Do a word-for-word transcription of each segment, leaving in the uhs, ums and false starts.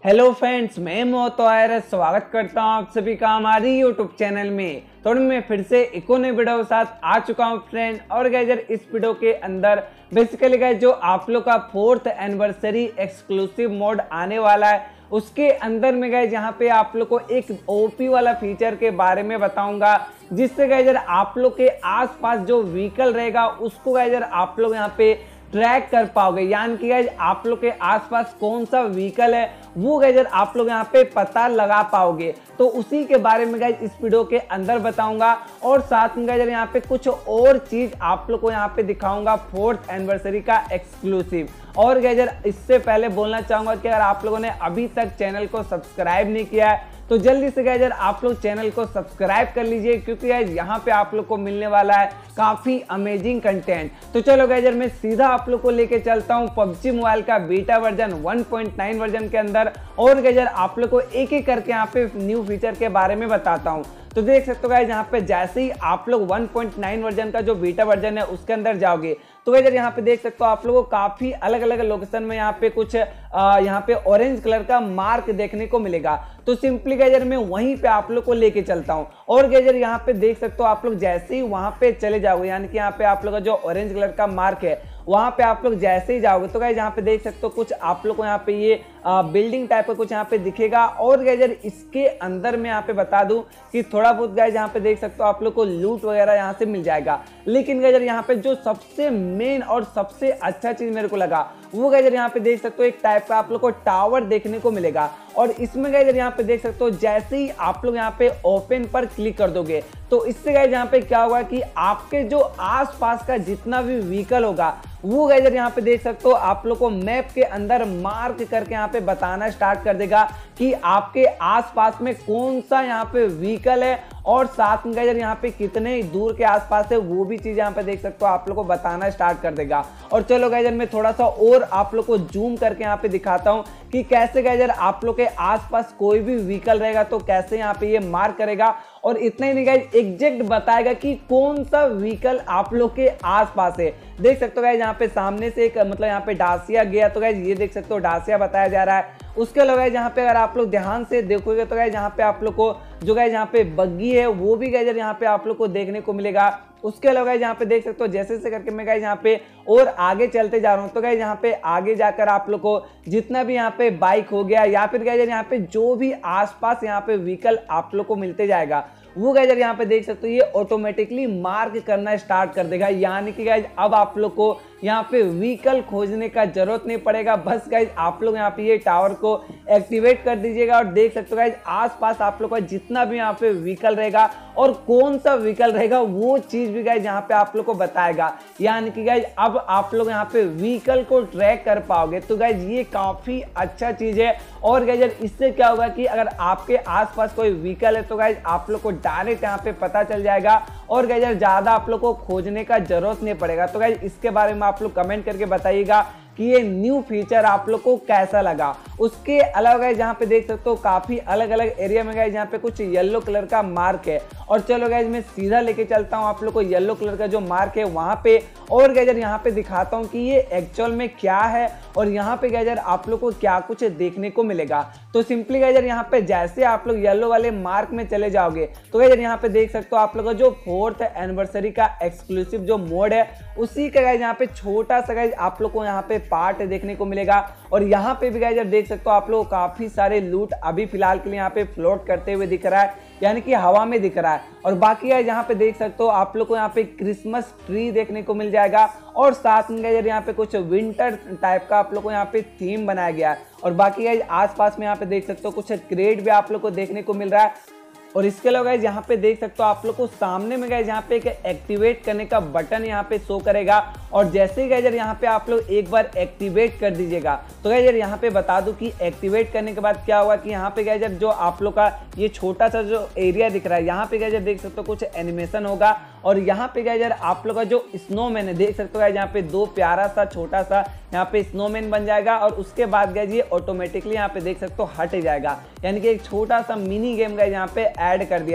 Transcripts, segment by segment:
Hello friends, मैं मोहतो आयर स्वागत करता हूं आप सभी का हमारी यूट्यूब चैनल में। तो मैं फिर से एक नई वीडियो के साथ आ चुका हूं फ्रेंड। और गाइस इस वीडियो के अंदर बेसिकली गाइस जो आप लोग का फोर्थ एनिवर्सरी एक्सक्लूसिव मोड आने वाला है, उसके अंदर में गाइस यहाँ पे आप लोग को एक ओपी वाला फीचर के बारे में बताऊंगा, जिससे गाइस आप लोग के आसपास जो व्हीकल रहेगा उसको गाइस आप लोग यहाँ पे ट्रैक कर पाओगे। यानी कि गाइस आप लोग के आसपास कौन सा व्हीकल है वो गाइस आप लोग यहाँ पे पता लगा पाओगे। तो उसी के बारे में गाइस इस वीडियो के अंदर बताऊंगा, और साथ में गाइस यहाँ पे कुछ और चीज आप लोग को यहाँ पे दिखाऊंगा फोर्थ एनिवर्सरी का एक्सक्लूसिव। और गाइस इससे पहले बोलना चाहूंगा कि अगर आप लोगों ने अभी तक चैनल को सब्सक्राइब नहीं किया है तो जल्दी से गाइस आप लोग चैनल को सब्सक्राइब कर लीजिए, क्योंकि गाइस यहाँ पे आप लोग को मिलने वाला है काफी अमेजिंग कंटेंट। तो चलो गाइस मैं सीधा आप लोग को लेके चलता हूँ पबजी मोबाइल का beta version one point nine version के अंदर, और गाइस आप लोग को एक एक करके यहाँ पे न्यू फीचर के बारे में बताता हूँ। तो देख सकते हो गाइस यहाँ पे जैसे ही आप लोग वन पॉइंट नाइन वर्जन का जो बीटा वर्जन है उसके अंदर जाओगे तो गाइस यहाँ पे देख सकते हो आप लोगों को काफी अलग अलग लोकेशन में यहाँ पे कुछ आ, यहाँ पे ऑरेंज कलर का मार्क देखने को मिलेगा। तो सिंपली गाइस मैं वहीं पे आप लोग को लेके चलता हूँ, और गाइस यहाँ पे देख सकते हो आप लोग जैसे ही वहां पे चले जाओगे, यानी कि यहाँ पे आप लोग का जो ऑरेंज कलर का मार्क है वहां पे आप लोग जैसे ही जाओगे तो गाइस यहाँ पे देख सकते हो कुछ आप लोग को यहाँ पे ये आ, बिल्डिंग टाइप का कुछ यहाँ पे दिखेगा। और गाइस इसके अंदर में यहाँ पे बता दूं कि थोड़ा बहुत गाइस यहाँ पे देख सकते हो आप लोग को लूट वगैरह यहाँ से मिल जाएगा। लेकिन गाइस यहाँ पे जो सबसे मेन और सबसे अच्छा चीज मेरे को लगा वो गाइस यहाँ पे देख सकते हो एक टाइप का आप लोग को टावर देखने को मिलेगा। और इसमें गाइस यहाँ पे देख सकते हो जैसे ही आप लोग यहाँ पे ओपन पर क्लिक कर दोगे तो इससे गाइस यहाँ पे क्या होगा कि आपके जो आसपास का जितना भी व्हीकल होगा वो गाइस यहाँ पे देख सकते हो आप लोग को मैप के अंदर मार्क करके यहाँ पे बताना स्टार्ट कर देगा कि आपके आसपास में कौन सा यहाँ पे व्हीकल है, और साथ में गाइस यहाँ पे कितने दूर के आसपास है वो भी चीज यहाँ पे देख सकते हो आप लोग को बताना स्टार्ट कर देगा। और चलो गाइस मैं थोड़ा सा और आप लोग को जूम करके यहाँ पे दिखाता हूँ कि कैसे गाइस आप लोग के आसपास कोई भी व्हीकल रहेगा तो कैसे यहाँ पे ये मार्क करेगा, और इतना ही नहीं गाइस एग्जैक्ट बताएगा कि कौन सा व्हीकल आप लोग के आसपास है। देख सकते हो गाइस यहाँ पे सामने से एक मतलब यहाँ पे डासिया गया तो गाइस ये देख सकते हो डासिया बताया जा रहा है। उसके अलावा गाइस यहाँ पे अगर आप लोग ध्यान से देखोगे तो गाइस यहाँ पे आप लोग को जो गाइस यहाँ पे बग्गी है वो भी गाइस यहाँ पे आप लोग को देखने को मिलेगा। उसके अलावा गाइस यहाँ पे देख सकते हो जैसे से करके मैं गाइस यहाँ पे और आगे चलते जा रहा हूँ तो गाइस यहाँ पे आगे जाकर आप लोग को जितना भी यहाँ पे बाइक हो गया या फिर गाइस यहाँ पे जो भी आसपास यहाँ पे व्हीकल आप लोग को मिलते जाएगा वो गाइस यहाँ पे देख सकते हो ये ऑटोमेटिकली मार्क करना स्टार्ट कर देगा। यानी कि गाइस अब आप लोग को यहाँ पे व्हीकल खोजने का जरूरत नहीं पड़ेगा, बस गाइस आप लोग यहाँ पे ये टावर को एक्टिवेट कर दीजिएगा। और देख सकते हो गाइस आसपास आप लोग का जितना भी यहाँ पे व्हीकल रहेगा और कौन सा व्हीकल रहेगा वो चीज भी गाइस यहाँ पे आप लोग को बताएगा। यानी कि गाइस अब आप लोग यहाँ पे व्हीकल को ट्रैक कर पाओगे। तो गाइस ये काफी अच्छा चीज है। और गाइस इससे क्या होगा कि अगर आपके आसपास कोई व्हीकल है तो गाइस आप लोग को डायरेक्ट यहाँ पे पता चल जाएगा, और गाइस ज्यादा आप लोग को खोजने का जरूरत नहीं पड़ेगा। तो गाइस इसके बारे में आप लोग कमेंट करके बताइएगा कि ये न्यू फीचर आप लोग को कैसा लगा। उसके अलावा गाइस यहाँ पे देख सकते हो काफी अलग अलग एरिया में गाइस यहाँ पे कुछ येलो कलर का मार्क है। और चलो गाइस मैं सीधा लेके चलता हूँ आप लोग को येलो कलर का जो मार्क है वहां पे, और गाइस यहाँ पे दिखाता हूँ कि ये एक्चुअल में क्या है और यहाँ पे गाइस आप लोग को क्या कुछ देखने को मिलेगा। तो सिंपली गाइस यहाँ पे जैसे आप लोग येलो वाले मार्क में चले जाओगे तो गाइस यहाँ पे देख सकते हो आप लोग का जो फोर्थ एनिवर्सरी का एक्सक्लूसिव जो मोड है उसी का गाइस यहाँ पे छोटा सा गाइस आप लोग को यहाँ पे पार्ट देखने को मिलेगा। और यहाँ पे भी गाइस देख सकते हो आप लोग काफी सारे लूट अभी फिलहाल के लिए यहाँ पे फ्लोट करते हुए दिख रहा है, यानी कि हवा में दिख रहा है। और बाकी गाइस यहाँ पे देख सकते हो आप लोग को यहाँ पे क्रिसमस ट्री देखने को मिल जाएगा, और साथ में गाइस यहाँ पे कुछ विंटर टाइप का आप लोग को यहाँ पे थीम बनाया गया है। और बाकी गाइस आसपास में यहाँ पे देख सकते हो कुछ क्रेट भी आप लोग को देखने को मिल रहा है। और इसके अलावा गाइस यहाँ पे देख सकते हो आप लोग को सामने में गाइस यहाँ पे एक एक्टिवेट करने का बटन यहाँ पे शो करेगा, और जैसे ही गाइस यहाँ पे आप लोग एक बार एक्टिवेट कर दीजिएगा तो गाइस यहाँ पे बता दूं कि एक्टिवेट करने के बाद क्या होगा कि यहाँ पे गाइस जो आप लोग का ये छोटा सा जो एरिया दिख रहा है यहाँ पे गाइस देख सकते हो कुछ एनिमेशन होगा। और यहाँ पे गाइस आप लोग का जो स्नोमैन है देख सकते हो गाइस यहाँ पे दो प्यारा सा छोटा सा यहाँ पे स्नोमैन बन जाएगा, और उसके बाद गाइस ये ऑटोमेटिकली यहाँ पे देख सकते हो हट जाएगा। यानी कि एक छोटा सा मिनी गेम गाइस यहाँ पे ऐड कर दिया गया है।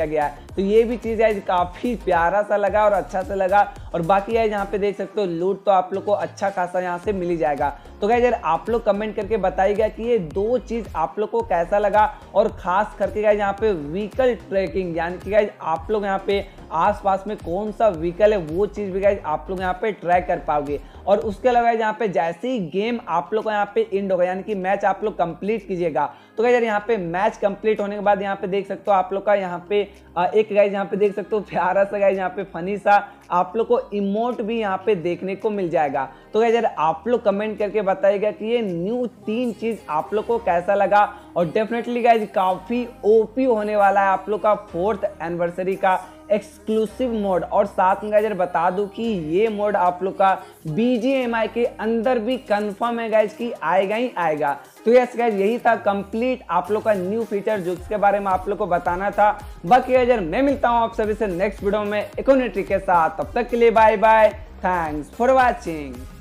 तो ये भी चीज़ गाइज काफ़ी प्यारा सा लगा और अच्छा सा लगा। और बाकी गाइज यहाँ पे देख सकते हो लूट तो आप लोग को अच्छा खासा यहाँ से मिल ही जाएगा। तो गाइज यार आप लोग कमेंट करके बताइएगा कि ये दो चीज़ आप लोग को कैसा लगा, और खास करके गाइज यहाँ पे व्हीकल ट्रैकिंग, यानी कि गाइज आप लोग यहाँ पे आसपास में कौन सा व्हीकल है वो चीज़ भी गाइज आप लोग यहाँ पे ट्रैक कर पाओगे। और उसके अलावा यहाँ पे जैसे ही गेम आप लोग को यहाँ पे एंड होगा, यानी कि मैच आप लोग कंप्लीट कीजिएगा, तो गाइज यार यहाँ पे मैच कंप्लीट होने के बाद यहाँ पे देख सकते हो आप लोग का यहाँ पे एक गाइज यहाँ पे देख सकते हो प्यारा सा गाइज यहाँ पे फनी सा आप लोग को इमोट भी यहाँ पे देखने को मिल जाएगा। तो गाइज यार आप लोग कमेंट करके बताइएगा कि ये न्यू तीन चीज आप लोग को कैसा लगा। और डेफिनेटली गाइज काफी ओपी होने वाला है आप लोग का फोर्थ एनिवर्सरी का एक्सक्लूसिव मोड। और साथ में गाइज बता दूं कि ये मोड आप लोग का बीजीएमआई के अंदर भी कंफर्म है गाइज कि आएगा ही आएगा। तो यस गाइज यही था कंप्लीट आप लोग का न्यू फीचर जो इसके बारे में आप लोग को बताना था। बाकी गाइज मैं मिलता हूं आप सभी से नेक्स्ट वीडियो में एक और नई ट्रिक के साथ। तब तक के लिए bye bye, thanks for watching.